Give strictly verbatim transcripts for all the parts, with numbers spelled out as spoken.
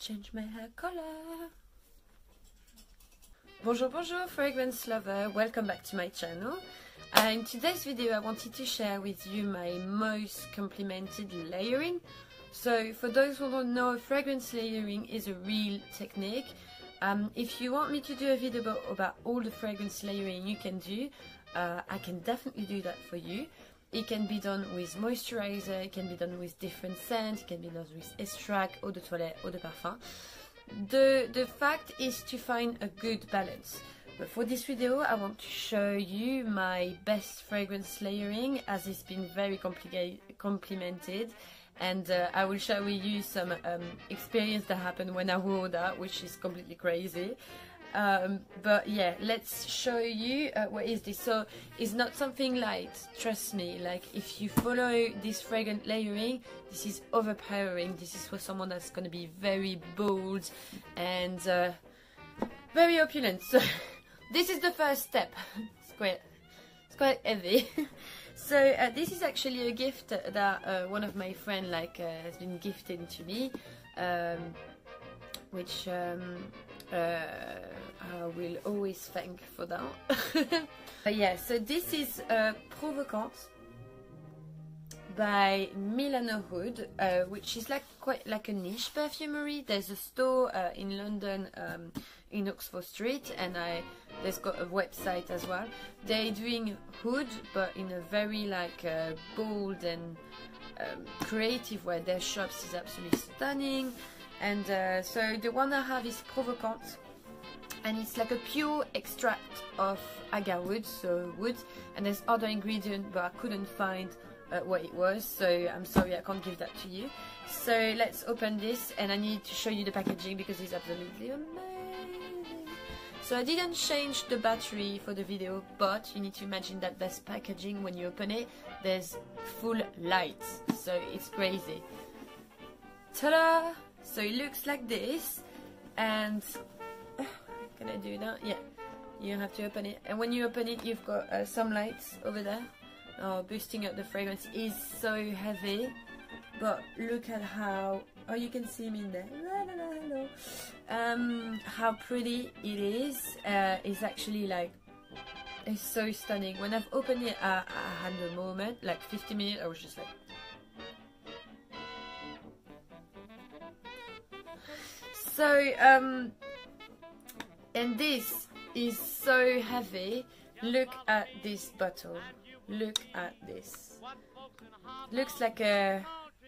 change my hair color. Bonjour, bonjour, fragrance lover, welcome back to my channel. Uh, in today's video I wanted to share with you my most complimented layering. So for those who don't know, fragrance layering is a real technique. Um, if you want me to do a video about, about all the fragrance layering you can do, uh, I can definitely do that for you. It can be done with moisturizer, it can be done with different scents, it can be done with extract, eau de toilette, eau de parfum. The, the fact is to find a good balance. But for this video I want to show you my best fragrance layering, as it's been very complimented, and uh, I will share with you some um, experience that happened when I wore that, which is completely crazy. Um, but yeah, let's show you uh, what is this. So it's not something light, trust me. Like if you follow this fragrant layering, this is overpowering. This is for someone that's going to be very bold and uh, very opulent. So this is the first step. It's quite, it's quite heavy. So uh, this is actually a gift that uh, one of my friends like uh, has been gifting to me, um, which um, uh, I will always thank for that. But yeah, so this is uh, Provocante by Milano Hood, uh, which is like quite like a niche perfumery. There's a store uh, in London, um, in Oxford Street, and I there's got a website as well. They're doing Hood, but in a very like uh, bold and um, creative way. Their shops is absolutely stunning. And uh, so the one I have is Provocante, and it's like a pure extract of agar wood, so wood, and there's other ingredient, but I couldn't find uh, what it was, so I'm sorry I can't give that to you. So let's open this, and I need to show you the packaging because it's absolutely amazing. So I didn't change the battery for the video, but you need to imagine that this packaging, when you open it, there's full light, so it's crazy. Ta-da! So it looks like this, and uh, can I do that? Yeah, you have to open it, and when you open it you've got uh, some lights over there. Oh, boosting up the fragrance. Is so heavy, but look at how, oh, you can see me in there. No, no, no, no. Um, how pretty it is. Uh, it's actually like, it's so stunning. When I've opened it, uh, I had a moment, like fifty minutes, I was just like, so, um, and this is so heavy. Look at this bottle. Look at this. Looks like a,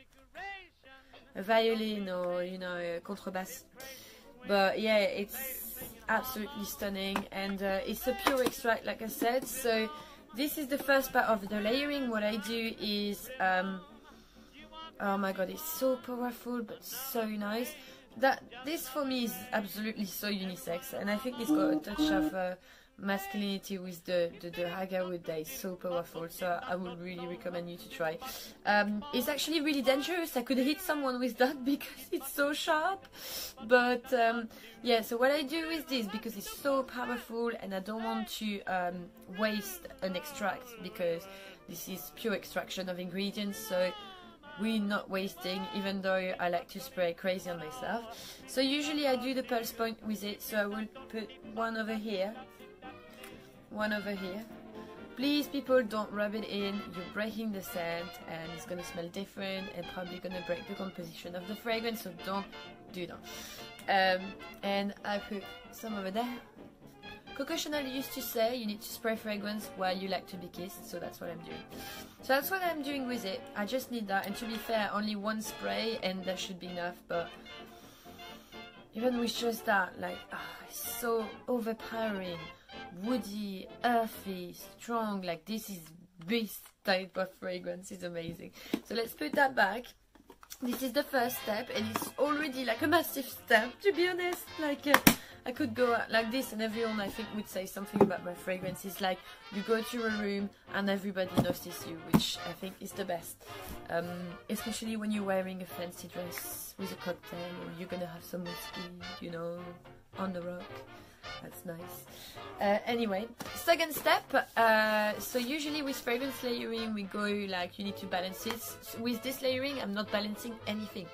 a violin or, you know, a contrebass. But yeah, it's absolutely stunning, and uh, it's a pure extract, like I said. So this is the first part of the layering. What I do is, um, oh my god, it's so powerful but so nice. That this for me is absolutely so unisex, and I think it's got a touch of uh, masculinity with the, the, the agar wood that is so powerful, so I would really recommend you to try. Um, it's actually really dangerous. I could hit someone with that because it's so sharp, but um, yeah, so what I do with this, because it's so powerful and I don't want to um, waste an extract, because this is pure extraction of ingredients, so we're not wasting, even though I like to spray crazy on myself. So usually I do the pulse point with it, so I will put one over here, one over here. Please people, don't rub it in, you're breaking the scent and it's gonna smell different and probably gonna break the composition of the fragrance, so don't do that. Um, and I put some over there. Coco Chanel used to say you need to spray fragrance while you like to be kissed, so that's what I'm doing. So that's what I'm doing with it. I just need that, and to be fair, only one spray and that should be enough, but even with just that, like, ah, it's so overpowering, woody, earthy, strong. Like, this is beast type of fragrance. It's amazing. So let's put that back. This is the first step, and it's already like a massive step, to be honest. Like, uh, I could go like this, and everyone I think would say something about my fragrance. It's like you go to a room and everybody notices you, which I think is the best. Um, especially when you're wearing a fancy dress with a cocktail, or you're gonna have some whiskey, you know, on the rock. That's nice. Uh, anyway, second step. Uh, so usually with fragrance layering, we go like you need to balance it. So with this layering, I'm not balancing anything.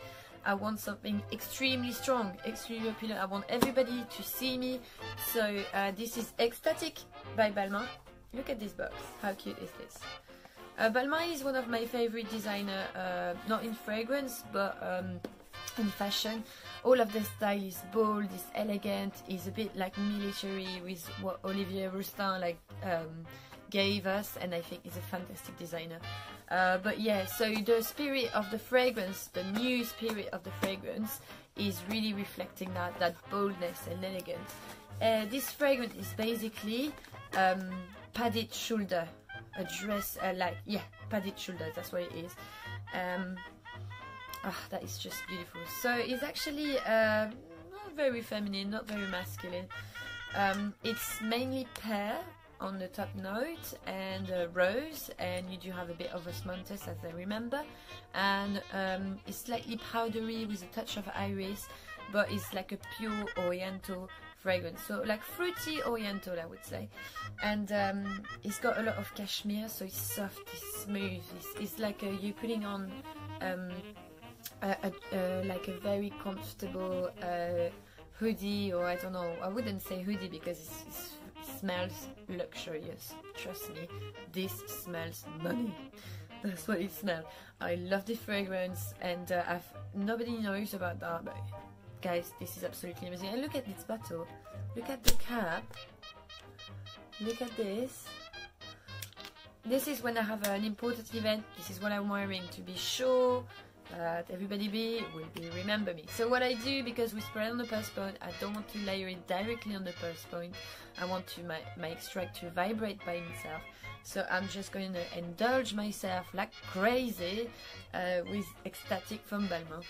I want something extremely strong, extremely popular. I want everybody to see me. So uh, this is Ecstatic by Balmain. Look at this box. How cute is this? Uh, Balmain is one of my favorite designers, uh, not in fragrance, but um, in fashion. All of the style is bold, is elegant, is a bit like military with what Olivier Rousteing like um, gave us, and I think he's a fantastic designer. Uh, but yeah, so the spirit of the fragrance, the new spirit of the fragrance, is really reflecting that, that boldness and elegance. Uh, this fragrance is basically um, padded shoulder, a dress, uh, like, yeah, padded shoulder, that's what it is. Um, ah, that is just beautiful. So it's actually uh, not very feminine, not very masculine. Um, it's mainly pear on the top note and uh, rose, and you do have a bit of osmanthus as I remember, and um, it's slightly powdery with a touch of iris, but it's like a pure oriental fragrance, so like fruity oriental I would say. And um, it's got a lot of cashmere, so it's soft, it's smooth, it's, it's like a, you're putting on um, a, a, a, like a very comfortable uh, hoodie, or I don't know, I wouldn't say hoodie because it's, it's smells luxurious. Trust me, this smells money. That's what it smells. I love the fragrance, and uh, I've, nobody knows about that, but guys, this is absolutely amazing. And look at this bottle, look at the cap, look at this. This is when I have an important event, this is what I'm wearing to be sure that everybody be will be remember me. So what I do, because we spray on the purse point, I don't want to layer it directly on the purse point. I want to my, my extract to vibrate by itself. So I'm just going to indulge myself like crazy uh, with Ecstatic from Balmain.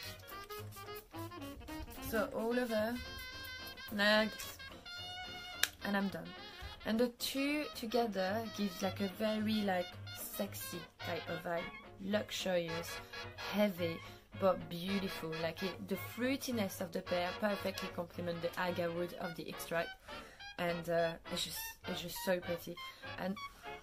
So all over, next, and I'm done. And the two together gives like a very like sexy type of vibe. Luxurious, heavy, but beautiful. Like it, the fruitiness of the pear perfectly complement the agar wood of the extract, and uh, it's just it's just so pretty. And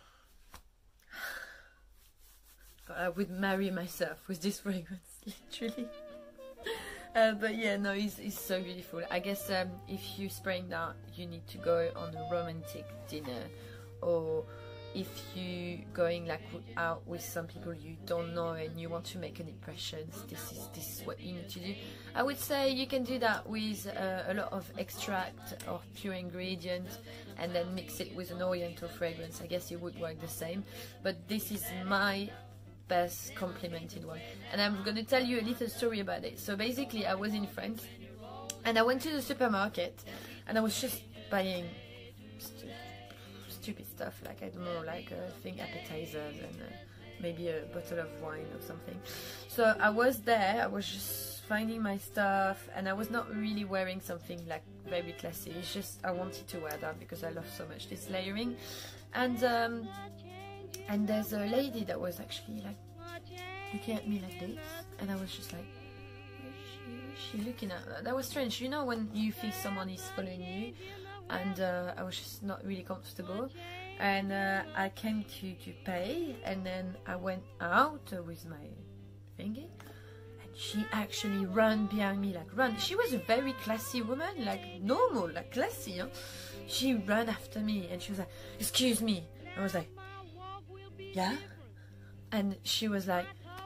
I would marry myself with this fragrance, literally. Uh, but yeah, no, it's, it's so beautiful. I guess um, if you're spraying that, you need to go on a romantic dinner, or if you going like out with some people you don't know and you want to make an impression, this is this is what you need to do. I would say you can do that with uh, a lot of extract or pure ingredients, and then mix it with an oriental fragrance. I guess it would work the same, but this is my best complimented one, and I'm gonna tell you a little story about it. So basically, I was in France and I went to the supermarket and I was just buying stupid stuff, like I don't know, like uh, thing appetizers and uh, maybe a bottle of wine or something. So I was there, I was just finding my stuff, and I was not really wearing something like very classy. It's just I wanted to wear that because I love so much this layering. And um, and there's a lady that was actually like looking at me like this, and I was just like, what is she, what is she looking at? That was strange, you know, when you feel someone is following you. And uh, I was just not really comfortable, and uh, I came to, to pay, and then I went out uh, with my thingy, and she actually ran behind me, like run. She was a very classy woman, like normal, like classy, huh? She ran after me, and she was like, excuse me. I was like, yeah? And she was like,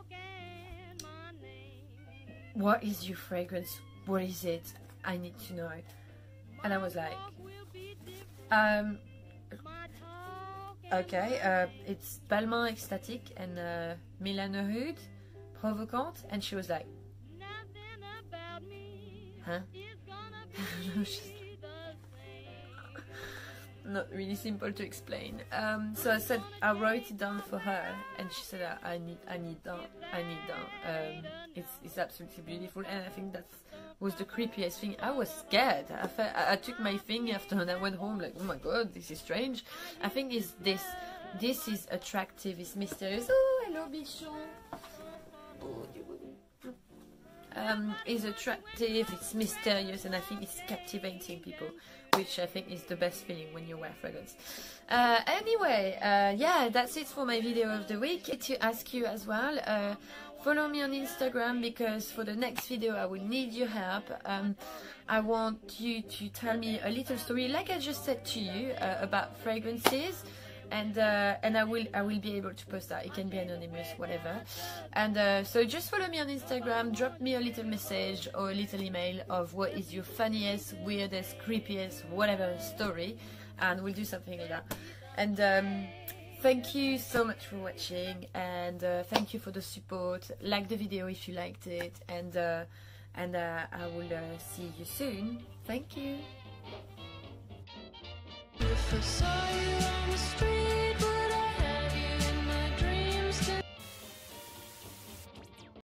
what is your fragrance? What is it? I need to know. And I was like, um, okay, uh, it's Balmain Ecstatic and uh, Milano Oud Provocante. And she was like, huh? Not really simple to explain. Um, so I said, I wrote it down for her, and she said, I need, I need that, I need that. Um, it's, it's absolutely beautiful, and I think that was the creepiest thing. I was scared. I, felt, I, I took my thing after, and I went home like, oh my god, this is strange. I think it's this, this is attractive, it's mysterious. Oh, hello, Bichon. um, is attractive, it's mysterious, and I think it's captivating people, which I think is the best feeling when you wear fragrance. Uh, anyway, uh, yeah, that's it for my video of the week. To ask you as well, uh, follow me on Instagram, because for the next video I will need your help. Um, I want you to tell me a little story, like I just said to you, uh, about fragrances. And uh, and I will I will be able to post that. It can be anonymous, whatever. And uh, so just follow me on Instagram, drop me a little message or a little email of what is your funniest, weirdest, creepiest, whatever story, and we'll do something like that. And um, thank you so much for watching, and uh, thank you for the support. Like the video if you liked it, and uh, and uh, I will uh, see you soon. Thank you. If I saw you on the street